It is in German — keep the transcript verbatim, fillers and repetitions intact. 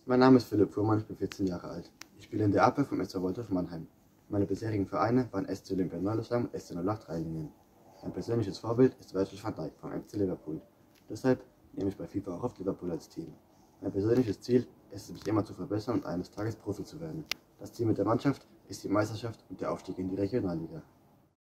Mein Name ist Philipp Fuhrmann, ich bin vierzehn Jahre alt. Ich spiele in der Abwehr vom S V Waldhof Mannheim. Meine bisherigen Vereine waren S C Olympia Neulesheim und S C null acht Reilingen. Mein persönliches Vorbild ist Virgil van Dijk vom F C Liverpool. Deshalb nehme ich bei FIFA auch oft Liverpool als Team. Mein persönliches Ziel ist es, mich immer zu verbessern und eines Tages Profi zu werden. Das Ziel mit der Mannschaft ist die Meisterschaft und der Aufstieg in die Regionalliga.